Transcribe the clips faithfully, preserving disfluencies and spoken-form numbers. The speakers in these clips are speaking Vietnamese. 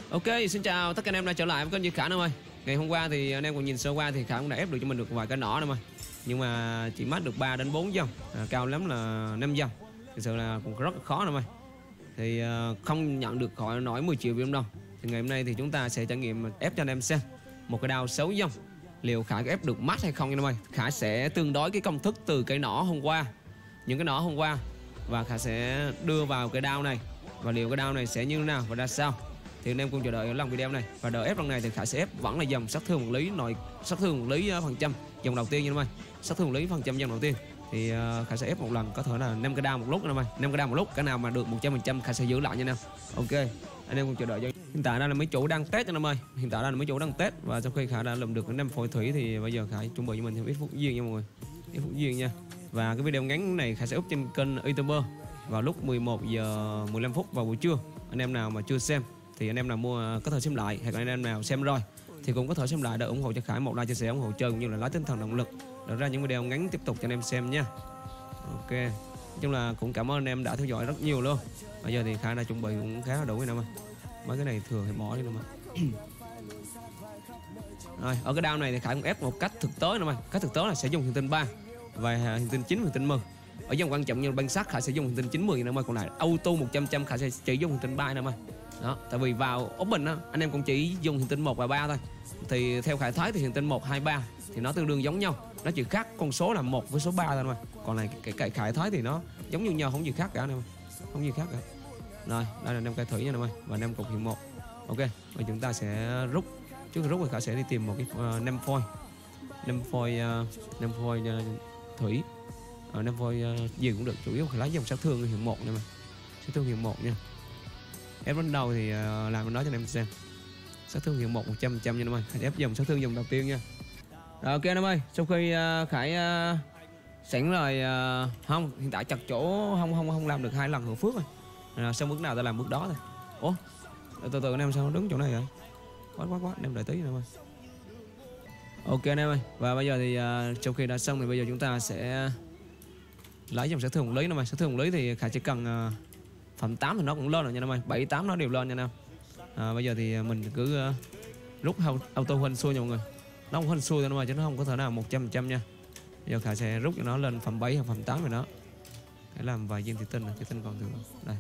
Ok, xin chào tất cả anh em đã trở lại với kênh Duy Khả em ơi. Ngày hôm qua thì anh em còn nhìn sơ qua thì Khả cũng đã ép được cho mình được vài cái nỏ em ơi. Nhưng mà chỉ mất được ba đến bốn dòng, à, cao lắm là năm dòng. Thực sự là cũng rất là khó em ơi. Thì uh, không nhận được khỏi nổi mười triệu viên đâu. Thì ngày hôm nay thì chúng ta sẽ trải nghiệm ép cho anh em xem một cái đao sáu dòng. Liệu Khả ép được mắt hay không em ơi. Khả sẽ tương đối cái công thức từ cái nỏ hôm qua, những cái nỏ hôm qua, và Khả sẽ đưa vào cái đao này. Và liệu cái đao này sẽ như thế nào và ra sao thì anh em cùng chờ đợi ở lòng video này. Và đợt ép lần này thì Khả sẽ ép vẫn là dòng sát thương một lý, nội sát thương một lý phần trăm dòng đầu tiên nha em ơi. Sát thương một lý phần trăm dòng đầu tiên thì uh, Khả sẽ ép một lần có thể là năm cái đao một lúc em ơi, năm cái đao một lúc, cái nào mà được một trăm phần trăm Khả sẽ giữ lại nha em. Ok, anh em cùng chờ đợi. Hiện tại đây là mấy chủ đang test cho em ơi, hiện tại đây là mấy chủ đang test, và sau khi Khả đã làm được cái năm phôi thủy thì bây giờ Khả chuẩn bị cho mình thêm ít phút duyên nha mọi người, ít phút duyên nha. Và cái video ngắn này Khả sẽ up trên kênh YouTuber vào lúc mười một giờ mười lăm phút vào buổi trưa. Anh em nào mà chưa xem thì anh em nào mua có thể xem lại, hoặc anh em nào xem rồi thì cũng có thể xem lại để ủng hộ cho Khải một like, chia sẻ, ủng hộ chơi cũng như là lấy tinh thần động lực để ra những video ngắn tiếp tục cho anh em xem nha. Ok, nói chung là cũng cảm ơn anh em đã theo dõi rất nhiều luôn. Bây giờ thì Khải đã chuẩn bị cũng khá là đủ rồi nè, mấy cái này thường thì bỏ đi nè mà. Rồi, ở cái đao này thì Khải cũng ép một cách thực tế nè mà, cách thực tế là sẽ dùng hiện tinh ba và hiện tinh chín, hiện tinh mười. Ở dòng quan trọng như băng sắt Khải sẽ dùng hiện tinh chín mười nữa mà, còn lại auto một trăm trăm Khải sẽ chỉ dùng hiện tinh ba nữa mà. Đó, tại vì vào open á anh em cũng chỉ dùng hiện tinh một và ba thôi. Thì theo Khải thấy thì hiện tinh một, hai, ba thì nó tương đương giống nhau, nó chỉ khác con số là một với số ba thôi mà. Còn này cái cái Khải thấy thì nó giống như nhau, không gì khác cả nè, không gì khác cả. Rồi, đây là năm cây thủy nha em ơi, và năm cục hiện một. Ok, và chúng ta sẽ rút. Trước khi rút thì Khải sẽ đi tìm một cái uh, năm phôi, năm phôi, uh, năm phôi uh, thủy. Ở năm phôi uh, gì cũng được, chủ yếu phải lấy dòng sát thương hiện một này mà, sát thương hiện một nha. Ép đến đầu thì uh, làm bên đó cho anh em xem. Sát thương hiện một một trăm phần trăm nha em ơi. Khải ép dòng sát thương dòng đầu tiên nha. Rồi ok em ơi, sau khi uh, Khải uh, sẵn rồi uh, không, hiện tại chặt chỗ không không không làm được hai lần hưởng phước rồi. À, xong bước nào ta làm bước đó thôi. Ủa, từ từ anh em sao nó đứng chỗ này vậy? Quá quá quá, anh em đợi tí em ơi. Ok anh em ơi, và bây giờ thì uh, sau khi đã xong thì bây giờ chúng ta sẽ lấy dòng sát thương một lý nữa mà. Sát thương một lý thì Khải chỉ cần uh, phẩm tám thì nó cũng lên rồi nha em ơi, bảy tám nó đều lên nha em. À, bây giờ thì mình cứ uh, rút auto huynh xuôi nha mọi người. Nó không huynh xuôi thôi mà chứ nó không có thể nào một trăm phần trăm nha. Bây giờ Khải sẽ rút cho nó lên phẩm bảy hoặc phẩm tám rồi đó. Khải làm vài viên thủy tinh này, thủy tinh còn thừa đây.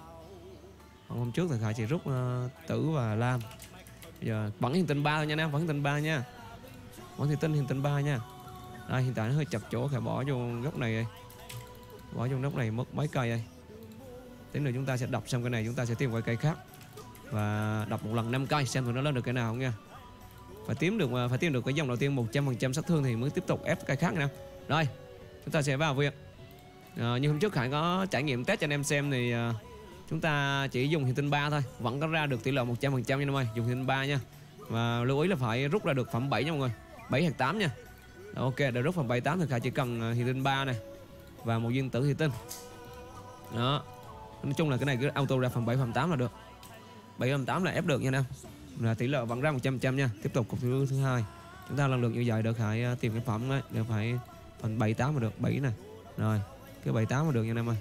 Còn hôm trước thì Khải chỉ rút uh, tử và lam. Bây giờ vẫn hiện tinh ba thôi nha em, vẫn hiện tinh ba nha. Vẫn thủy tinh hiện tinh ba nha. Đây, hiện tại nó hơi chập chỗ, Khải bỏ vô góc này đây. Bỏ vô góc này mất mấy cây đây. Tính rồi chúng ta sẽ đập xong cái này, chúng ta sẽ tìm cái cây khác và đập một lần năm cây xem tụi nó lên được cái nào không nha. Phải tìm được phải tìm được cái dòng đầu tiên một trăm phần trăm sát thương thì mới tiếp tục ép cây khác nha. Rồi, chúng ta sẽ vào việc. À, như hôm trước Khải có trải nghiệm test cho anh em xem thì uh, chúng ta chỉ dùng hiện tinh ba thôi, vẫn có ra được tỷ lệ một trăm phần trăm nha em ơi, dùng hiện tinh ba nha. Và lưu ý là phải rút ra được phẩm bảy nha mọi người, bảy hoặc tám nha. Đó, ok, để rút phẩm bảy tám thì Khải chỉ cần hiện tinh ba này và một viên tử hiện tinh. Đó. Nói chung là cái này cứ auto ra phẩm bảy phẩm tám là được. bảy phẩm tám là ép được nha em. Là tỷ lệ vẫn ra một trăm phần trăm nha. Tiếp tục cục thứ thứ hai. Chúng ta lần lượt như vậy được Khải tìm cái phẩm đấy, đều phải phần bảy tám mà được, bảy này. Rồi, cái bảy tám mà được nha em ơi.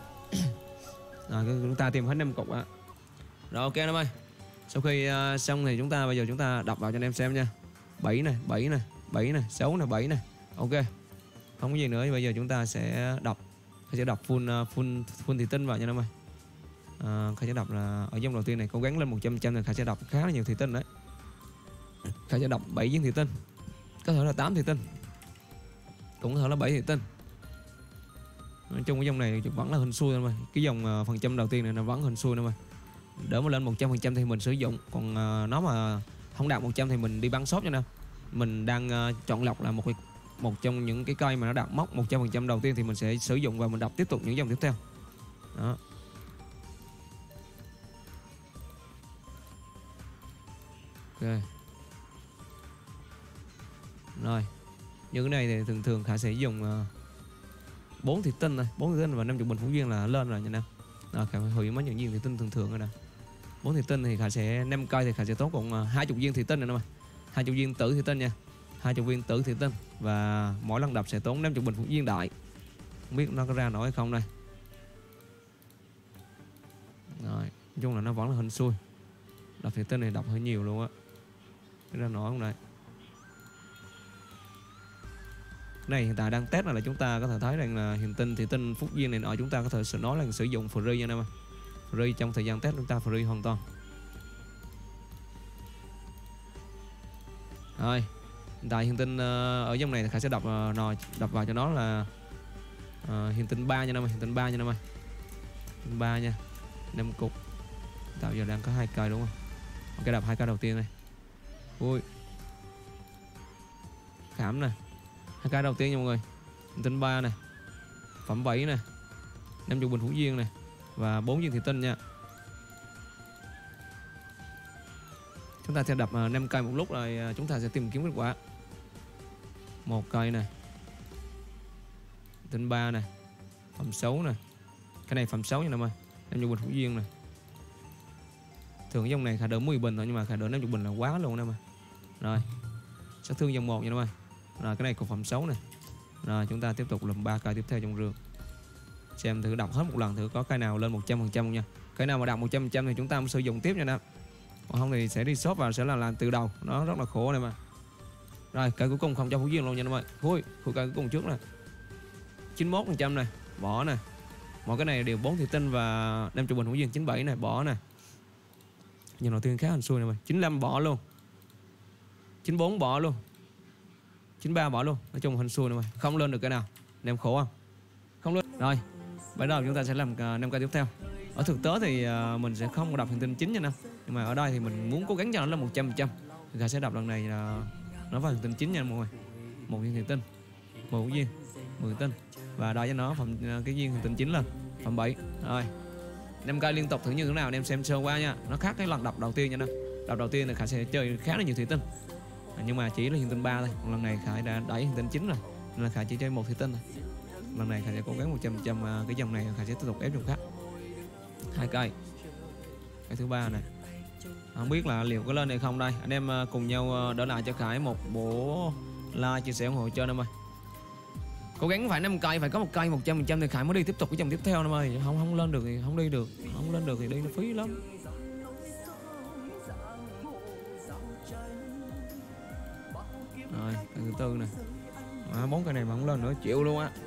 Rồi chúng ta tìm hết năm cục á. Rồi ok em ơi. Sau khi uh, xong thì chúng ta bây giờ chúng ta đọc vào cho anh em xem nha. bảy này, bảy này, bảy này, sáu này, bảy này. Ok. Không có gì nữa, bây giờ chúng ta sẽ đọc. Khải sẽ đọc full uh, full full thủy tinh vào nha em ơi. À, Khải sẽ đọc là ở dòng đầu tiên này cố gắng lên một trăm phần trăm thì Khải sẽ đọc khá là nhiều thủy tinh đấy. Khải sẽ đọc bảy viên thủy tinh. Có thể là tám thủy tinh. Cũng có thể là bảy thủy tinh. Nói chung cái dòng này vẫn là hình xuôi thôi mà. Cái dòng uh, phần trăm đầu tiên này nó vẫn hình xuôi thôi mà. Đỡ mà lên một trăm phần trăm thì mình sử dụng, còn uh, nó mà không đạt một trăm thì mình đi bắn shop cho nên mình đang uh, chọn lọc là một một trong những cái cây mà nó đạt mốc một trăm phần trăm đầu tiên thì mình sẽ sử dụng và mình đọc tiếp tục những dòng tiếp theo. Đó. Ok. Rồi. Như cái này thì thường thường Khải sẽ dùng uh, bốn thủy tinh này, bốn thủy tinh và năm mươi bình phóng viên là lên rồi nha em. Rồi Khải phải hủy mất những viên thủy tinh thường thường rồi nè. bốn thủy tinh thì Khải sẽ năm cây thì Khải sẽ tốn còn hai mươi viên thủy tinh này nè mà. hai mươi viên tử thủy tinh nha. hai mươi viên tử thủy tinh và mỗi lần đập sẽ tốn năm mươi bình phóng viên đại. Không biết nó có ra nổi hay không đây. Rồi, nói chung là nó vẫn là hình xuôi. Đọc thủy tinh này đọc hơi nhiều luôn á. Cái ra nổi không này. Này hiện tại đang test là chúng ta có thể thấy rằng là hiện tinh thủy tinh phúc duyên này nọ chúng ta có thể nói là sử dụng free nha anh em ơi. Free trong thời gian test chúng ta free hoàn toàn. Rồi, hiện tại hiện tinh uh, ở trong này thì Khải sẽ đọc uh, nò đập vào cho nó là uh, hiện tinh ba nha năm ơi, hiện tinh ba nha năm ơi. Hiện ba nha. năm cục. Tạo giờ đang có hai cây đúng không? Ok, đập hai cây đầu tiên này. Ui. Khảm nè. Hai cây đầu tiên nha mọi người. Hiện tinh ba nè. Phẩm bảy nè. năm mươi bình hữu duyên nè và bốn viên thủy tinh nha. Chúng ta sẽ đập uh, năm cây một lúc rồi uh, chúng ta sẽ tìm kiếm kết quả. Một cây nè. Tinh ba nè. Phẩm sáu nè. Cái này phẩm sáu nha em ơi. năm mươi bình hữu duyên nè. Thường dòng này Khải đỡ mười bình thôi nhưng mà Khải đỡ năm mươi bình là quá luôn em ơi. Rồi. Sát thương dòng một nha em ơi. Rồi cái này cũng phẩm sáu nè. Rồi chúng ta tiếp tục làm ba cây tiếp theo trong rương. Xem thử đọc hết một lần thử có cây nào lên một trăm phần trăm không nha. Cái nào mà đạt một trăm phần trăm thì chúng ta mới sử dụng tiếp nha nè. Còn không thì sẽ đi shop vào sẽ là làm từ đầu, nó rất là khổ này mà. Rồi cây cuối cùng không cho hữu duyên luôn nha em ơi. Khui, khui cây cuối cùng trước nè. chín mươi mốt phần trăm này, bỏ nè. Mọi cái này đều bốn thủy tinh và năm mươi bình hữu duyên chín mươi bảy này, bỏ nè. Nhưng đầu tiên khá hình xui này mà. chín mươi lăm bỏ luôn. chín mươi bốn bỏ luôn. chín mươi ba bỏ luôn. Nói chung hình xui này mà. Không lên được cái nào. Nem khổ không? Không lên. Rồi. Bây giờ chúng ta sẽ làm năm cây tiếp theo. Ở thực tế thì uh, mình sẽ không đọc hiện tinh chính nha năm. Nhưng mà ở đây thì mình muốn cố gắng cho nó là một trăm phần trăm. Thì sẽ đọc lần này là nó vào hiện tinh chính nha mọi người. Một viên hiện tinh, một hữu duyên, mười tinh và đo cho nó phẩm cái viên hiện tinh chính lên phẩm bảy. Rồi. năm cây liên tục thử như thế nào anh em xem sơ qua nha. Nó khác cái lần đọc đầu tiên nha năm. Đọc đầu tiên là Khải sẽ chơi khá là nhiều thủy tinh. Nhưng mà chỉ là hiện tinh ba thôi. Lần này Khải đã đẩy hiện tinh chính rồi. Nên là Khải chỉ chơi một thủy tinh thôi. Lần này Khải sẽ cố gắng một trăm phần trăm cái dòng này Khải sẽ tiếp tục ép dòng khác. Hai cây. Cái thứ ba này. Không biết là liệu có lên hay không đây. Anh em cùng nhau đỡ lại cho Khải một bộ like chia sẻ ủng hộ cho em ơi. Cố gắng phải năm cây, phải có một cây một trăm phần trăm thì Khải mới đi tiếp tục cái dòng tiếp theo em ơi. Không không lên được thì không đi được, không lên được thì đi nó phí lắm. Rồi, cây thứ tư này. À, bốn cây này mà không lên nữa chịu luôn á.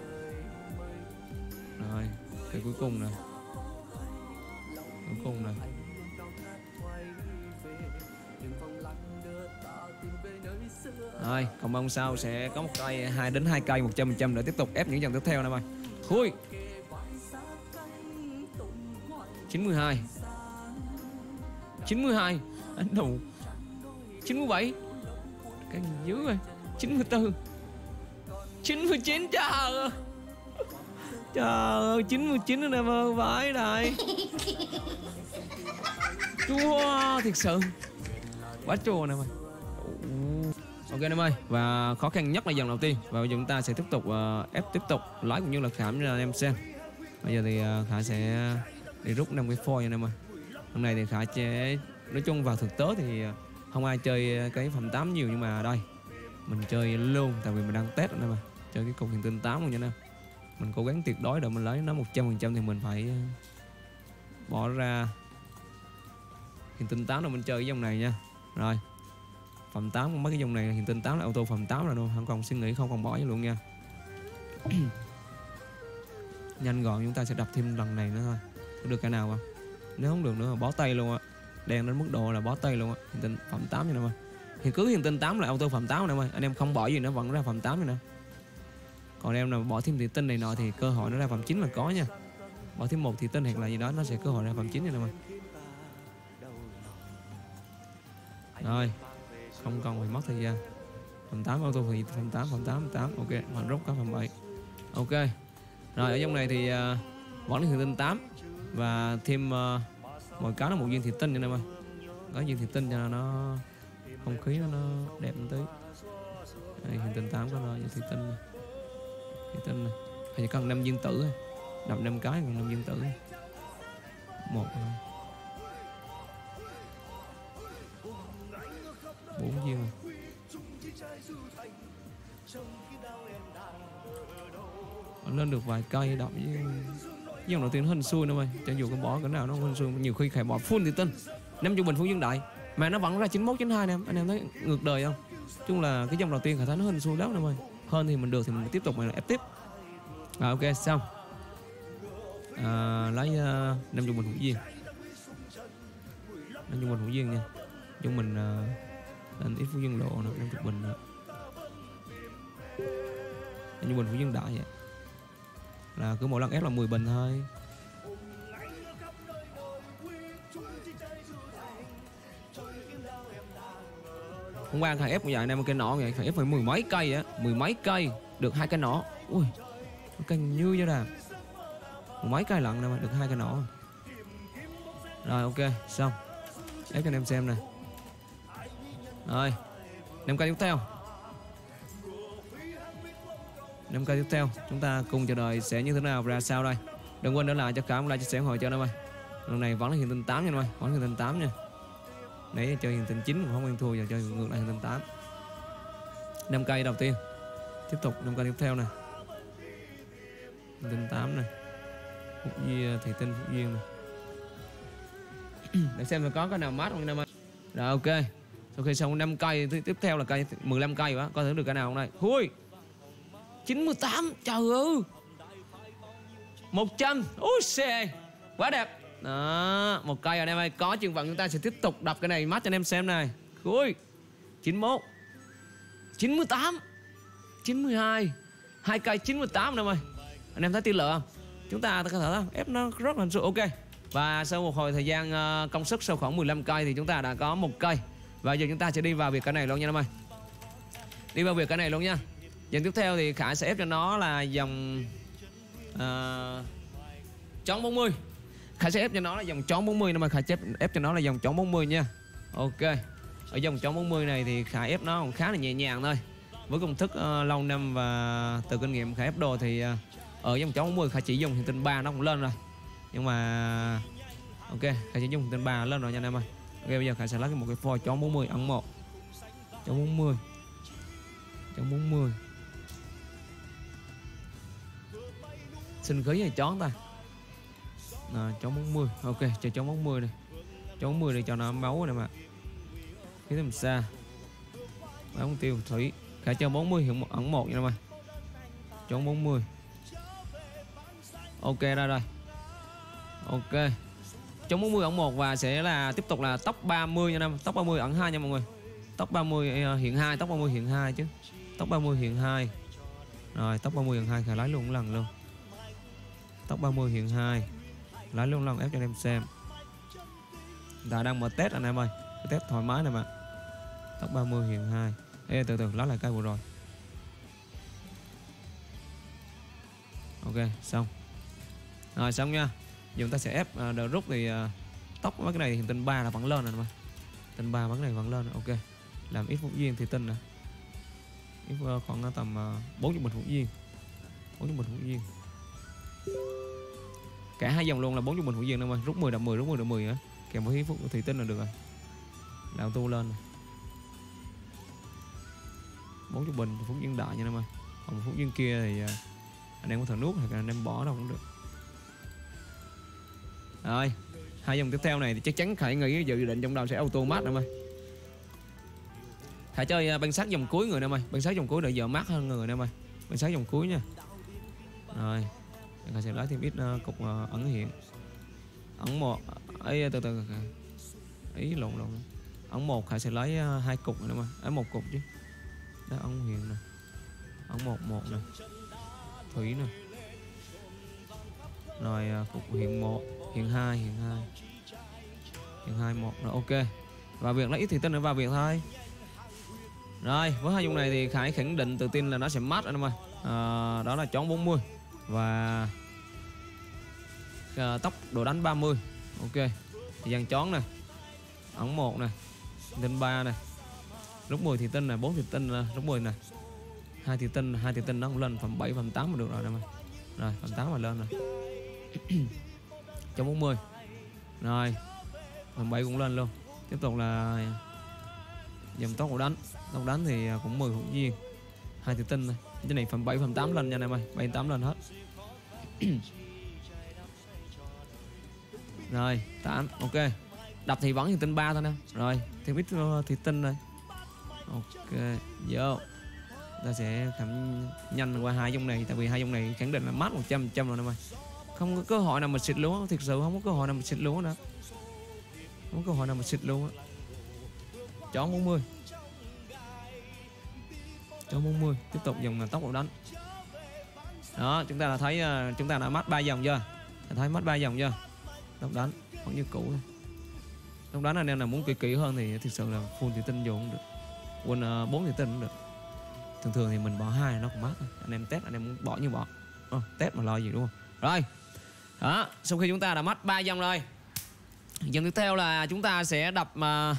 Rồi, cây cuối cùng nè. Cuối cùng này. Rồi, còn mong sau sẽ có một cây hai đến hai cây một trăm phần trăm để tiếp tục ép những dòng tiếp theo nè mày. Khui. chín mươi hai. chín mươi hai. Anh đủ. chín mươi bảy. Cái gì dữ rồi. chín mươi tư. chín mươi chín trời ơi. Trời ơi, chín mươi chín anh em ơi, vãi này. Chua thiệt sự. Quá chua nè mày. Ok em ơi, và khó khăn nhất là dòng đầu tiên. Và bây giờ chúng ta sẽ tiếp tục uh, ép tiếp tục lái cũng như là khảm cho anh em xem. Bây giờ thì uh, Khải sẽ đi rút năm cái phôi nha em ơi. Hôm nay thì Khải sẽ nói chung vào thực tế thì uh, không ai chơi cái phẩm tám nhiều nhưng mà đây mình chơi luôn tại vì mình đang test anh em ơi. Chơi cái cục hiện tinh tám luôn nha anh em. Mình cố gắng tuyệt đối để mình lấy nó một trăm phần trăm thì mình phải uh, bỏ ra hiện tinh tám rồi mình chơi cái dòng này nha. Rồi. Phẩm tám mấy cái dòng này hiện tinh tám là auto phẩm tám rồi luôn, không còn suy nghĩ không còn bỏ luôn nha. Nhanh gọn chúng ta sẽ đập thêm lần này nữa thôi. Có được cái nào không? Nếu không được nữa là bó tay luôn á. Đen đến mức độ là bó tay luôn á. Hiện tinh phẩm tám như nào ơi. Thì cứ hiện tinh tám là auto phẩm tám này ơi. Anh em không bỏ gì nữa vẫn ra phẩm tám nữa. Còn em nào bỏ thêm thị tinh này nọ thì cơ hội nó ra phẩm chín là có nha. Bỏ thêm một thị tinh hoặc là gì đó nó sẽ cơ hội ra phẩm chín này ơi. Rồi. Không cần phải mất thời gian. Phẩm tám auto thì phẩm tám, phẩm tám, phẩm tám. Ok, hoàn rút có phẩm bảy. Ok. Rồi ở trong này thì uh, vẫn là hiện tinh tám và thêm uh, mỗi cái là một viên thị tinh nha em ơi. Có viên thị tinh cho nó không khí nó, nó đẹp một tí. Đây hiện tinh tám có rồi viên thị tinh này. Thị tinh này. Chỉ cần năm viên tử thôi. Đập năm cái còn năm viên tử. Một thôi. Bốn viên rồi. Lên được vài cây đập với dòng đầu tiên nó hên xui nữa mày. Cho dù có bỏ cái nào nó hên xui. Nhiều khi Khải bỏ full thị tinh năm trung bình Phú Dương Đại mà nó vẫn ra chín mốt chín hai nè, anh em thấy ngược đời không? Chung là cái dòng đầu tiên khả thấy nó hơn xu lắm em ơi. Hơn thì mình được thì mình tiếp tục mình ép tiếp. À, ok xong. À, lấy uh, năm trung bình Phú Dương. năm trung bình Phú Dương nha. Trung bình uh, anh ít Phú Dương lộ nè, năm trung bình. Uh, năm trung bình Phú Dương Đại vậy. Là cứ mỗi lần ép là mười bình thôi. Hôm qua thằng ép như vậy, em cái nỏ vậy, thằng ép phải mười mấy cây á, mười mấy cây được hai cái nỏ. Ui, cái như vậy nè, mười mấy cây lận nè mà được hai cái nỏ. Rồi ok, xong. Ép cho anh em xem nè. Rồi, năm cây tiếp theo. năm cây tiếp theo, chúng ta cùng chờ đợi sẽ như thế nào ra sao đây. Đừng quên để lại cho cả một like chia sẻ ủng hộ cho anh em ơi. Lần này vẫn là hiện tinh tám nha anh em ơi, vẫn là hiện tinh tám nha. Nãy chơi hiện tinh chín không ăn thua, giờ chơi ngược lại hiện tinh tám. năm cây đầu tiên. Tiếp tục năm cây tiếp theo nè. Hiện tinh tám nè. Phúc Duyên, Thị Tinh Phúc Duyên nè. Để xem là có cái nào mát không anh em ơi. Rồi ok. Sau khi xong năm cây tiếp theo là cây mười lăm cây quá, coi thử được cái nào không đây. Ui. chín mươi tám, trời ơi. một trăm. Ui xê. Quá đẹp. Đó, một cây rồi anh em ơi. Có chừng vận chúng ta sẽ tiếp tục đập cái này mắt cho anh em xem này. Ui. chín mươi mốt. chín mươi tám. chín mươi hai. Hai cây chín mươi tám anh em ơi. Anh em thấy tỷ lệ không? Chúng ta có thể ép nó rất là ok. Và sau một hồi thời gian uh, công sức sau khoảng mười lăm cây thì chúng ta đã có một cây. Và giờ chúng ta sẽ đi vào việc cái này luôn nha anh em ơi. Đi vào việc cái này luôn nha. Dòng tiếp theo thì Khải sẽ ép cho nó là dòng uh, chón bốn mươi. Khải sẽ ép cho nó là dòng chón bốn mươi, nhưng mà Khải ép, ép cho nó là dòng chón bốn mươi nha. Ok. Ở dòng chón bốn mươi này thì Khải ép nó còn khá là nhẹ nhàng thôi. Với công thức uh, lâu năm và từ kinh nghiệm Khải ép đồ thì uh, ở dòng chón bốn mươi Khải chỉ dùng hiện tinh ba nó cũng lên rồi. Nhưng mà ok, Khải chỉ dùng hiện tinh ba lên rồi nha anh em ơi. Ok, bây giờ Khải sẽ lấy một cái phôi chón bốn mươi ấn một. Chón bốn mươi. Chón bốn mươi. Sinh khí hay chón ta? À, chón bốn mươi. Ok, chơi chón bốn mươi này. Chón bốn mươi để cho nó máu này mà. Khí tầm xa. Bóng tiêu thủy. Khải chơi bốn mươi hiện một ẩn một nha em ơi. Chón bốn mươi. Ok ra rồi. Ok. Chón bốn mươi ẩn một và sẽ là tiếp tục là tóc ba mươi nha em. Tóc ba mươi ẩn hai nha mọi người. Tóc ba mươi hiện hai, tóc ba mươi hiện hai chứ. Tóc ba mươi hiện hai. Rồi, tóc ba mươi hiện hai Khải lấy luôn một lần luôn. Tóc ba mươi hiện hai. Lấy luôn lần ép cho anh em xem. Ta đang mở test anh em ơi. Test thoải mái này mà. Tóc ba mươi hiện hai. Ê từ từ lấy lại cây vừa rồi. Ok xong. Rồi xong nha. Giờ chúng ta sẽ ép uh, đợt rút thì uh, tóc mấy cái này hiện tinh ba là vẫn lên rồi mà. Tinh ba mấy cái này vẫn lên. Ok. Làm ít Phúc Duyên thì tinh nè. Ít uh, khoảng tầm bốn mươi bình Phúc Duyên. bốn mươi bình Phúc Duyên. Cả hai dòng luôn là bốn mươi bình Phúc Duyên đâu mà. Rút mười đập mười, rút mười đập mười á. Kèm với Phúc Thủy Tinh là được rồi. Làm tu lên này. bốn mươi bình Phúc Duyên đại nha em ơi. Còn Phúc Duyên kia thì uh, anh em có thể nuốt hoặc là anh em bỏ đâu cũng được. Rồi, hai dòng tiếp theo này thì chắc chắn Khải nghĩ dự định trong đầu sẽ auto mát em ơi. Khải chơi băng sát dòng cuối người em ơi. Băng sát dòng cuối đợi giờ mát hơn người em ơi. Băng sát dòng cuối nha. Rồi, Khải sẽ lấy thêm ít uh, cục uh, ẩn hiện. Ẩn một ấy từ từ ý lộn lộn. Ẩn một Khải sẽ lấy uh, hai cục rồi em ơi. Ấy một cục chứ. Đó ẩn hiện nè. Ẩn một một nè. Thủy nè. Rồi uh, cục hiện một, hiện hai, hiện hai. Hiện hai một rồi ok. Và việc lấy ít thì tinh nữa vào việc thôi. Rồi, với hai dung này thì Khải khẳng định tự tin là nó sẽ mát anh em ơi. À, đó là chón bốn mươi và à, tốc độ đánh ba mươi. Ok. Thì dàn chón này. Ẩn một này. Tinh ba này. Lúc mười thì tinh này, bốn thì tinh này, lúc mười này. hai thì tinh, hai thì tinh nó cũng lên phần bảy, phần tám mà được rồi anh em ơi. Rồi, phần tám mà lên rồi. Chón bốn mươi. Rồi. Phần bảy cũng lên luôn. Tiếp tục là dòng tốc độ đánh. Tốc đánh thì cũng mười Phúc Duyên. Hai thì tinh này. Cái này phần bảy, phần tám lên nha anh em ơi. bảy, tám lên hết. Rồi, tám. Ok. Đập thì vẫn hiện tinh ba thôi nè. Rồi thêm ít thủy tinh rồi. Ok, vô. Ta sẽ khám nhanh qua hai dòng này, tại vì hai dòng này khẳng định là mát một trăm phần trăm rồi nè mày. Không có cơ hội nào mà xịt luôn, thực sự không có cơ hội nào mà xịt luôn nữa. Không có cơ hội nào mà xịt luôn á. Chó bốn mươi. Chó bốn mươi, tiếp tục dùng tốc độ đánh. Đó, chúng ta đã thấy chúng ta đã mất ba dòng chưa? Đã thấy mất ba dòng chưa? Tốc đánh vẫn như cũ. Tốc đánh anh em nào muốn kỹ kỹ hơn thì thực sự là full thủy tinh dùng cũng được. Quên bốn thủy tinh cũng được. Thường thường thì mình bỏ hai nó cũng mát thôi. Anh em test anh em muốn bỏ như bỏ. Ờ, test mà lo gì đúng không? Rồi. Đó, sau khi chúng ta đã mất ba dòng rồi. Dòng tiếp theo là chúng ta sẽ đập uh,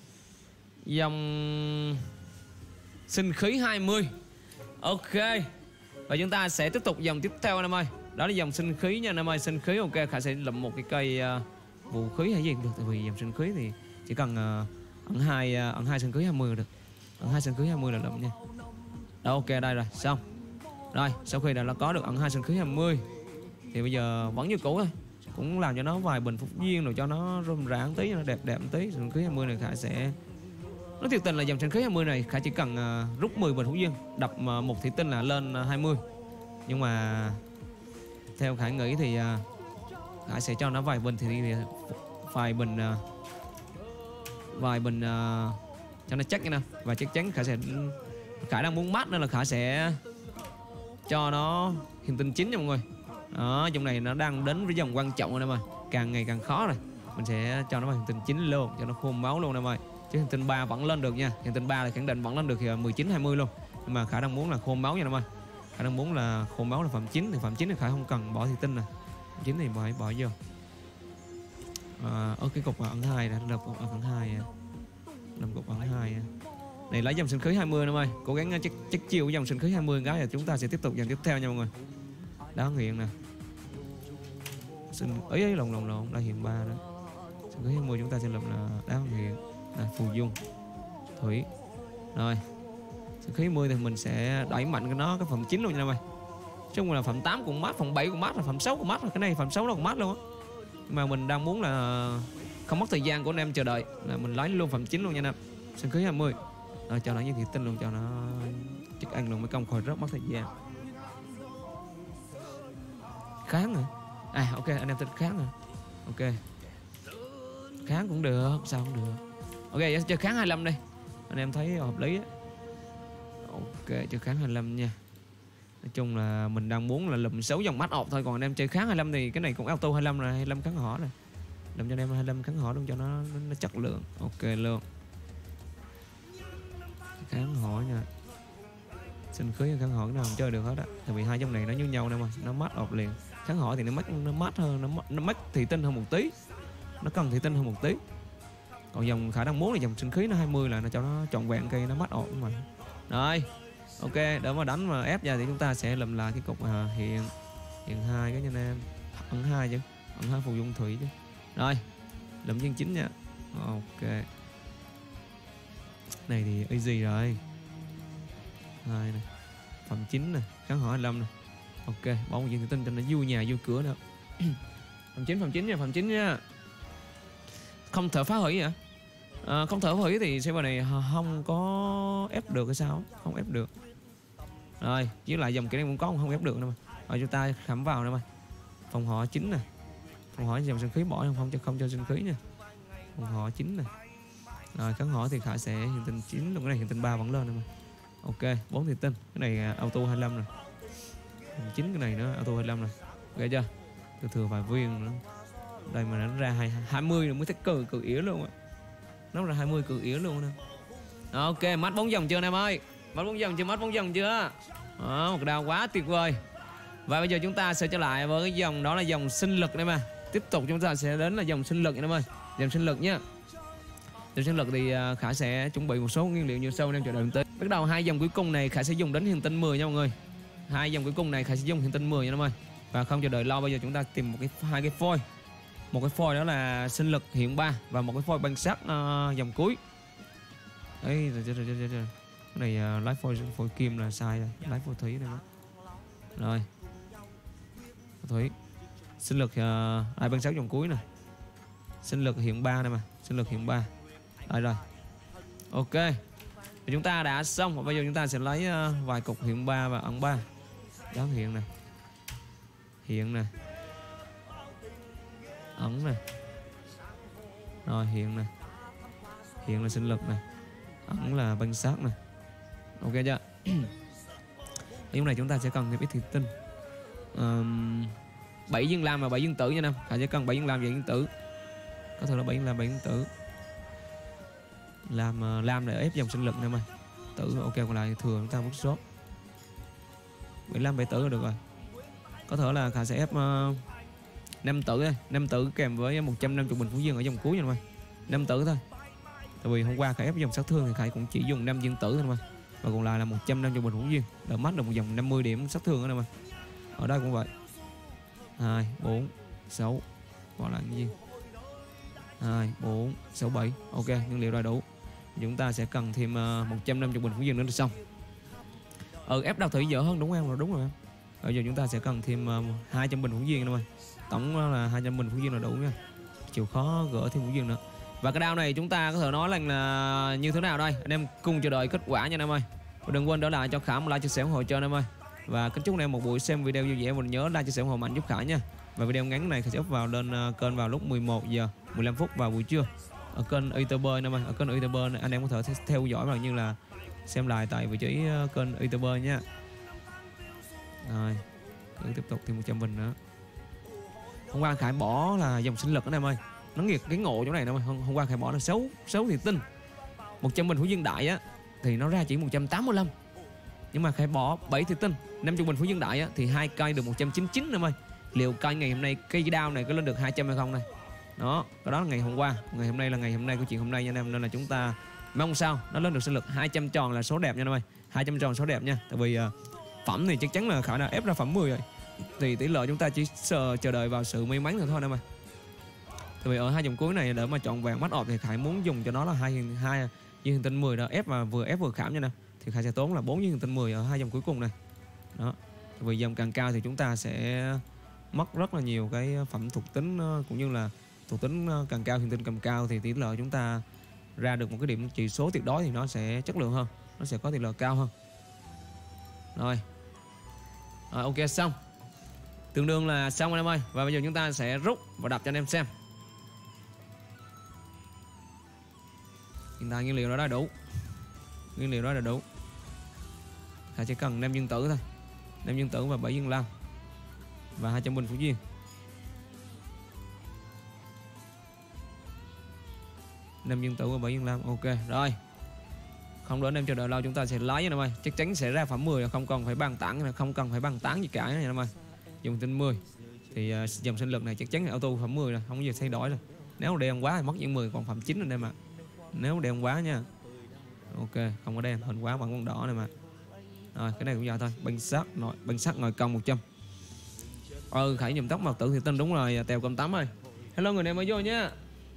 dòng sinh khí hai mươi. Ok. Và chúng ta sẽ tiếp tục dòng tiếp theo anh em ơi. Đó là dòng sinh khí nha anh em ơi. Sinh khí ok, Khải sẽ lụm một cái cây uh, vũ khí hay gì cũng được. Tại vì dòng sinh khí thì chỉ cần uh, ẩn hai uh, ẩn hai sinh khí hai mươi là được. Ẩn hai sinh khí hai mươi là lụm nha. Đó, ok, đây rồi, xong. Rồi, sau khi đã có được ẩn hai sinh khí hai mươi thì bây giờ vẫn như cũ thôi. Cũng làm cho nó vài bình phục viên rồi cho nó rôm rã một tí, nó đẹp đẹp một tí. Sinh khí hai mươi này Khải sẽ... Nó thiệt tình là dòng sinh khí hai mươi này Khải chỉ cần uh, rút mười bình phục viên, đập uh, một thủy tinh là lên uh, hai mươi. Nhưng mà theo Khải nghĩ thì uh, Khải sẽ cho nó vài bình thì, thì vài bình uh, vài bình uh, cho nó chắc như nào. Và chắc chắn Khải sẽ... Khải đang muốn mắt nên là Khải sẽ cho nó hiện tinh chín nha mọi người. Đó, dòng này nó đang đến với dòng quan trọng rồi em ơi. Càng ngày càng khó rồi. Mình sẽ cho nó vào hiện tinh chín luôn, cho nó khôn máu luôn em ơi. Chứ hiện tinh ba vẫn lên được nha. Hiện tinh ba là khẳng định vẫn lên được thì mười chín hai mươi luôn. Nhưng mà Khải đang muốn là khôn máu nha em ơi. Khải đang muốn là khôn máu là phẩm chín. Thì phẩm chín thì Khải không cần bỏ thị tinh nè. Phẩm chín thì phải bỏ vô. À, ở cái cục ẩn hai nè, đập cục ẩn hai nè. Đập cục ẩn hai nè. Này lấy dòng sinh khí hai mươi em ơi. Cố gắng chắc, chắc chiều dòng sinh khí hai mươi cái là chúng ta sẽ tiếp tục dòng tiếp theo nha mọi người. Đá hiện nè. Sinh ấy ấy lồng lồng lồng, đây hiện ba đó. Sinh khí hai mươi chúng ta sẽ làm là đá hiện, là phù dung, thủy. Rồi. Sinh khí hai mươi thì mình sẽ đẩy mạnh cái nó cái phẩm chín luôn nha em ơi. Chung là phẩm tám cũng mát, phẩm bảy cũng mát, là phẩm sáu cũng mát, cái này phẩm sáu nó cũng mát luôn á. Nhưng mà mình đang muốn là không mất thời gian của anh em chờ đợi, là mình lấy luôn phẩm chín luôn nha anh em. Sinh khí hai mươi. Rồi cho nó như thủy tinh luôn, cho nó chắc ăn luôn mới công khỏi rất mất thời gian. Kháng rồi. À ok, anh em tính kháng rồi. Ok. Kháng cũng được, sao không được. Ok, giờ chơi kháng hai mươi lăm đi. Anh em thấy hợp lý á. Ok, chơi kháng hai mươi lăm nha. Nói chung là mình đang muốn là lùm sáu dòng mắt ọc thôi. Còn anh em chơi kháng hai mươi lăm thì cái này cũng auto hai mươi lăm rồi, hai mươi lăm kháng hỏa rồi. Làm cho anh em hai mươi lăm kháng hỏa luôn cho nó, nó, nó chất lượng. Ok luôn. Kháng hỏa nha. Sinh khí kháng hỏa nào không chơi được hết á. Tại vì hai dòng này nó như nhau nè mà, nó mát ọc liền. Kháng hỏa thì nó mát nó mát hơn, nó nó mát thị tinh hơn một tí. Nó cần thị tinh hơn một tí. Còn dòng Khải đang muốn là dòng sinh khí nó hai mươi là nó cho nó trọn vẹn cây nó mát ọc mà. Rồi. Ok, để mà đánh mà ép ra thì chúng ta sẽ làm lại cái cục à, hiện hiện hai cái nha anh em. Ẩn hai chứ. Ẩn hai phù dung thủy chứ. Rồi. Lụm chân chín nha. Ok. Này thì easy rồi. Hai nè. Phẩm chín nè, kháng hỏa hai mươi lăm nè. Ok, bỏ một viên thủy tinh cho nó vui nhà vui cửa nữa. Phẩm chín, phẩm chín nha, phẩm chín nha. Không thể phá hủy hả? À, không thể phá hủy thì server này không có ép được hay sao? Không ép được. Rồi, với lại dòng kia này cũng có không ép được nữa mà. Rồi chúng ta khảm vào nữa mà. Phòng họ chín nè. Phòng họ dòng sinh khí bỏ không cho không cho sinh khí nha. Phòng họ chín nè. Rồi kháng hỏa thì Khải sẽ hiện tinh chín luôn, cái này hiện tinh ba vẫn lên nữa mà. Ok, bốn thủy tinh. Cái này auto hai mươi lăm rồi. chín cái này nữa auto hai mươi lăm rồi. Ok chưa? Thừa thừa vài viên nữa. Đây mà nó ra hai mươi rồi mới thấy cừ cừ yếu luôn á. Nó ra hai mươi cừ yếu luôn nè. Ok, mắt bốn dòng chưa anh em ơi? Mắt bốn dòng chưa? Mắt bốn dòng chưa? Đó, một đao quá tuyệt vời. Và bây giờ chúng ta sẽ trở lại với cái dòng đó là dòng sinh lực đây mà. Tiếp tục chúng ta sẽ đến là dòng sinh lực anh em ơi. Dòng sinh lực nhá. Dòng sinh lực thì Khải sẽ chuẩn bị một số nguyên liệu như sau anh em chờ đợi tới. Bắt đầu hai dòng cuối cùng này Khải sẽ dùng đến hiện tinh mười nha mọi người. Hai dòng cuối cùng này Khải sẽ dùng hiện tinh mười nha anh em ơi. Và không chờ đợi lâu, bây giờ chúng ta tìm một cái hai cái phôi. Một cái phôi đó là sinh lực hiện ba và một cái phôi băng sắc uh, dòng cuối. Đấy, rồi, rồi, rồi, rồi, rồi. Cái này uh, lái phôi phôi kim là sai rồi, lái phôi thủy này đó. Rồi. Thủy. Sinh lực uh, ai băng sắc dòng cuối nè. Sinh lực hiện ba này mà, sinh lực hiện ba. Rồi rồi. Ok. Thì chúng ta đã xong và bây giờ chúng ta sẽ lấy uh, vài cục hiện ba và ẩn ba. Đó hiện này. Hiện này. Ẩn này. Rồi hiện này. Hiện là sinh lực này. Ẩn là băng sát này. Ok chưa? Lúc này chúng ta sẽ cần thêm ít thủy tinh. um, bảy viên lam và bảy viên tử nha Nam. Khải sẽ cần bảy viên lam và viên tử. Có thể là bảy viên lam, bảy viên tử. Làm uh, lam để ép dòng sinh lực Nam ơi. Tử ok, còn lại thừa chúng ta vứt sốt. bảy lam bảy tử là được rồi. Có thể là Khải sẽ ép uh, năm tử thôi, năm tử kèm với một trăm năm mươi bình phú dương ở dòng cuối nha Nam ơi. năm tử thôi. Tại vì hôm qua Khải ép dòng sát thương thì Khải cũng chỉ dùng năm viên tử thôi mà. Và còn lại là một trăm năm mươi bình phú dương. Đỡ mất được một dòng năm mươi điểm sát thương nữa nè mà. Ở đây cũng vậy. hai, bốn, sáu. Còn lại cái gì? hai, bốn, sáu, bảy. Ok, nguyên liệu đầy đủ. Chúng ta sẽ cần thêm uh, một trăm năm mươi bình phú dương nữa là xong. Ừ, ép đào thủy dở hơn đúng không? Là đúng rồi em. Bây giờ chúng ta sẽ cần thêm uh, hai trăm bình phú dương nữa. Tổng là hai trăm bình phú dương là đủ nha. Chịu khó gỡ thêm phú dương nữa. Và cái đao này chúng ta có thể nói là, là như thế nào đây? Anh em cùng chờ đợi kết quả nha anh em ơi. Và đừng quên đỡ lại cho Khải một like, chia sẻ, ủng hộ cho anh em ơi. Và kính chúc anh em một buổi xem video vui vẻ và nhớ like, chia sẻ, ủng hộ mạnh giúp Khải nha. Và video ngắn này Khải sẽ up vào lên uh, kênh vào lúc mười một giờ mười lăm phút vào buổi trưa ở kênh YouTube anh em ơi. Ở kênh YouTube anh em có thể theo dõi và như là xem lại tại vị trí uh, kênh YouTube nha. Rồi, cứ tiếp tục thêm một trăm bình nữa. Hôm qua Khải bỏ là dòng sinh lực anh em ơi. Nó nghiệt cái ngộ chỗ này nè. Hôm, hôm qua Khải bỏ là sáu sáu thì tinh. một trăm bình phú dương đại á thì nó ra chỉ một trăm tám mươi lăm. Nhưng mà Khải bỏ bảy thì tinh, năm mươi bình phú dương đại á thì hai cây được một trăm chín mươi chín em ơi. Liệu cây ngày hôm nay cây đao này có lên được hai trăm hay không này? Đó, cái đó là ngày hôm qua, ngày hôm nay là ngày hôm nay, câu chuyện hôm nay nha anh em, nên là chúng ta mong sao nó lên được sinh lực hai trăm tròn là số đẹp nha anh em ơi. hai trăm tròn số đẹp nha. Tại vì uh, phẩm thì chắc chắn là Khải đã ép ra phẩm mười rồi. Thì tỷ lệ chúng ta chỉ chờ, chờ đợi vào sự may mắn thôi thôi anh em ơi. Tại vì ở hai dòng cuối này để mà chọn vàng mắt ọp thì Khải muốn dùng cho nó là hai hai viên tinh mười đó, ép và vừa ép vừa khảm nha nè. Thì Khải sẽ tốn là bốn viên tinh mười ở hai dòng cuối cùng này. Đó. Tại vì dòng càng cao thì chúng ta sẽ mất rất là nhiều cái phẩm thuộc tính, cũng như là thuộc tính càng cao, hiện tinh càng cao thì tỷ lệ chúng ta ra được một cái điểm chỉ số tuyệt đối thì nó sẽ chất lượng hơn, nó sẽ có tỷ lệ cao hơn. Rồi. Rồi ok xong. Tương đương là xong anh em ơi. Và bây giờ chúng ta sẽ rút và đập cho anh em xem. Hiện tại nguyên liệu đó đã đủ. Nguyên liệu đó đã đủ. Khải chỉ cần năm viên tử thôi. năm viên tử và bảy viên lam. Và hai trăm bình phú duyên. năm viên tử và bảy viên lam. Ok rồi. Không đỡ anh em chờ đợi lâu, chúng ta sẽ lấy nha em ơi. Chắc chắn sẽ ra phẩm mười, không cần phải bằng tảng, không cần phải bằng tảng gì cả nha em ơi. Dùng tinh mười thì uh, dòng sinh lực này chắc chắn là auto phẩm mười rồi, không có gì thay đổi rồi. Nếu đen quá thì mất những mười, còn phẩm chín anh em ạ. Nếu đen quá nha. Ok, không có đen, hình quá vẫn còn đỏ này mà. Rồi, cái này cũng vậy thôi, băng sắt nội băng sắt ngồi công một trăm. Ừ, Khải nhầm tóc màu tử thì tinh đúng rồi, Tèo cầm tắm ơi. Hello người này mới vô nha.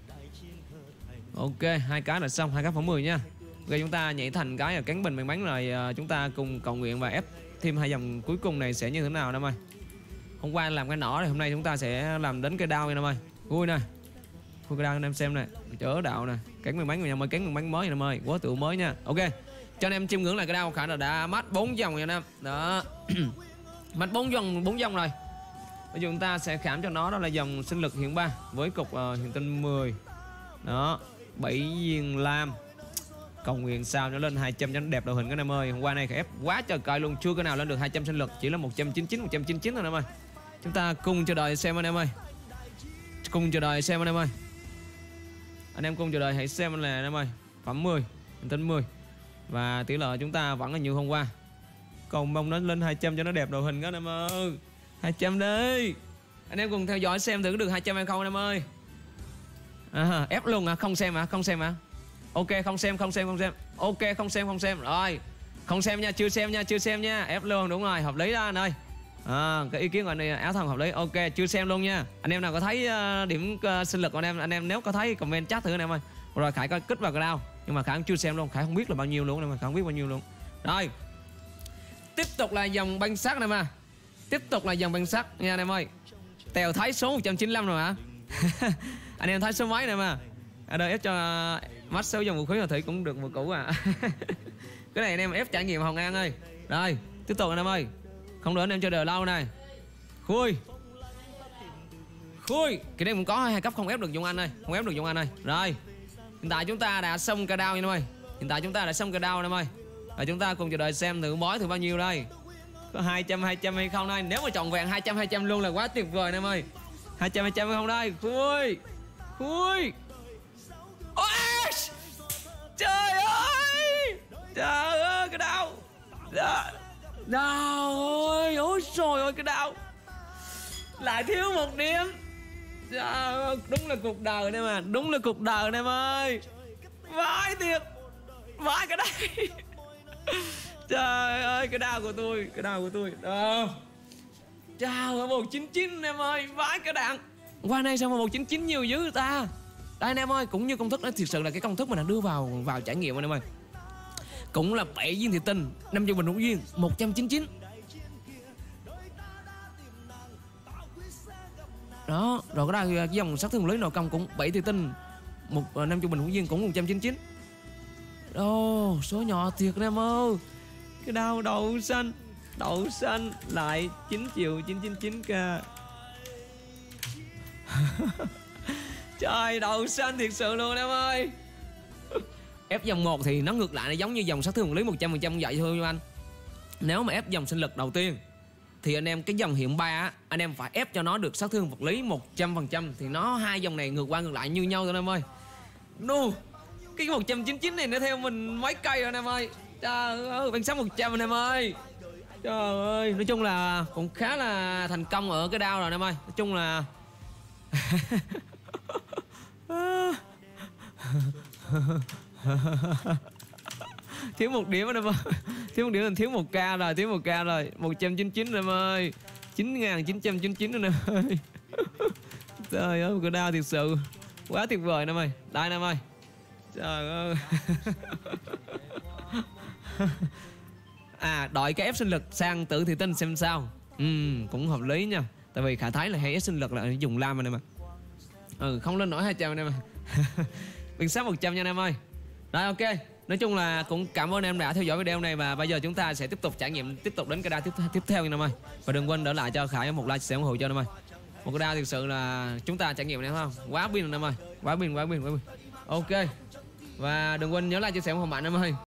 Ok, hai cái là xong, hai cái phẩm mười nha. Ok, chúng ta nhảy thành cái ở cán bình may mắn rồi, chúng ta cùng cầu nguyện và ép thêm hai dòng cuối cùng này sẽ như thế nào em ơi. Hôm qua làm cái nỏ này, hôm nay chúng ta sẽ làm đến cái đao nha em ơi. Vui nè. Vui cái đao anh em xem nè, chớ đạo nè, cán may mắn của em ơi, cán may mắn mới em ơi, quá tựa mới nha. Ok. Cho anh em chiêm ngưỡng lại cái đao, Khải là đã mất bốn dòng nha anh em. Đó. Mất bốn dòng, bốn dòng rồi. Bây giờ chúng ta sẽ khảm cho nó đó là dòng sinh lực hiện ba với cục uh, hiện tinh mười. Đó, bảy viên lam. Cầu nguyện sao nó lên hai trăm cho nó đẹp đội hình các anh em ơi. Hôm qua này Khải ép quá trời cay luôn, chưa cái nào lên được hai trăm sinh lực, chỉ là một trăm chín mươi chín, một trăm chín mươi chín thôi anh em ơi. Chúng ta cùng chờ đợi xem anh em ơi. Cùng chờ đợi xem anh em ơi. Anh em cùng chờ đợi hãy xem là anh em ơi. Phẩm mười, hiện tinh mười. Và tỷ lệ chúng ta vẫn là như hôm qua. Cầu mong nó lên hai trăm cho nó đẹp đội hình các anh em ơi. hai trăm đi. Anh em cùng theo dõi xem thử có được hai trăm hay không anh em ơi. À, ép luôn à, không xem à, không xem à. Ok, không xem, không xem, không xem. Ok, không xem, không xem. Rồi. Không xem nha, chưa xem nha, chưa xem nha. Ép luôn, đúng rồi, hợp lý đó anh ơi. À, cái ý kiến của anh này áo thần hợp lý. Ok, chưa xem luôn nha. Anh em nào có thấy uh, điểm uh, sinh lực của anh em, anh em nếu có thấy comment chat thử anh em ơi. Rồi Khải có kích vào cái đao, nhưng mà Khải cũng chưa xem luôn, Khải không biết là bao nhiêu luôn, nhưng mà Khải không biết bao nhiêu luôn. Rồi. Tiếp tục là dòng băng sắt này mà. Tiếp tục là dòng băng sắt nha anh em ơi. Tèo thấy số một trăm chín mươi lăm rồi hả? Anh em thấy số mấy này mà. Ở đây ép cho mắt sáu dòng vũ khí hỏa thủy cũng được một củ à. Cái này anh em ép trải nghiệm Hồng An ơi. Rồi tiếp tục anh em ơi, không đợi anh em chờ đợi lâu này. Khui Khui cái này cũng có hai cấp không ép được Dũng Anh ơi, không ép được Dũng Anh ơi. Rồi hiện tại chúng ta đã xong ca đao nha em ơi, hiện tại chúng ta đã xong ca đao em ơi. Và chúng ta cùng chờ đợi xem thử bói thử bao nhiêu đây. Có hai trăm hai trăm hay không đây. Nếu mà trọn vẹn hai trăm hai trăm luôn là quá tuyệt vời em ơi. Hai trăm hai trăm hay không đây. Khui Khui Ôi, trời ơi, trời ơi cái đau đau ơi, ôi trời ơi cái đau lại thiếu một điểm. Trời ơi, đúng là cuộc đời đây mà, đúng là cuộc đời em ơi. Vãi thiệt, vãi cái đây. Trời ơi cái đau của tôi, cái đau của tôi đâu. Trời ơi một chín chín em ơi, vãi cái đạn. Qua đây sao mà một chín chín nhiều dữ ta. Đây anh em ơi, cũng như công thức đó, thực sự là cái công thức mà đã đưa vào vào trải nghiệm anh em ơi. Cũng là bảy viên thị tinh, năm trăm bình hữu duyên, một trăm chín mươi chín. Đó, rồi cái đây dòng sát thương lưới nội công cũng bảy thị tinh, một năm trăm bình hữu duyên cũng một trăm chín mươi chín. Ồ, số nhỏ thiệt anh em ơi. Cái đau đậu xanh, đậu xanh lại chín triệu chín trăm chín mươi chín k. Trời, đậu xanh thiệt sự luôn em ơi. Ép dòng một thì nó ngược lại, nó giống như dòng sát thương vật lý một trăm phần trăm vậy thôi anh. Nếu mà ép dòng sinh lực đầu tiên thì anh em cái dòng hiện ba á, anh em phải ép cho nó được sát thương vật lý một trăm phần trăm thì nó hai dòng này ngược qua ngược lại như nhau thôi em ơi. Đu, cái một trăm chín mươi chín này nó theo mình mấy cây rồi anh em ơi. Trời ơi, bằng sáu một trăm anh em ơi. Trời ơi, nói chung là cũng khá là thành công ở cái đao rồi anh em ơi. Nói chung là thiếu một điểm anh em ơi. Thiếu một điểm là thiếu một k rồi, thiếu một k rồi. một trăm chín mươi chín anh em ơi. chín nghìn chín trăm chín mươi chín anh em ơi. Trời ơi, cái đao thiệt sự quá tuyệt vời anh em ơi. Đây anh em ơi. Trời ơi. À, đợi cái ép sinh lực sang tử thị tinh xem sao. Ừ, cũng hợp lý nha. Tại vì Khả thấy là hay ép sinh lực là dùng lam anh em ạ. Ừ, không lên nổi hai trăm anh em ạ. Biên sát một trăm nha anh em ơi. Rồi ok. Nói chung là cũng cảm ơn em đã theo dõi video này. Và bây giờ chúng ta sẽ tiếp tục trải nghiệm, tiếp tục đến cái đao tiếp, tiếp theo anh em ơi. Và đừng quên đỡ lại cho Khải một like, share, ủng hộ cho anh em ơi. Một cái đao thực sự là chúng ta trải nghiệm này không? Quá pin anh em ơi. Quá pin, quá pin, quá pin. Ok. Và đừng quên nhớ like, chia sẻ, ủng hộ mạnh em ơi.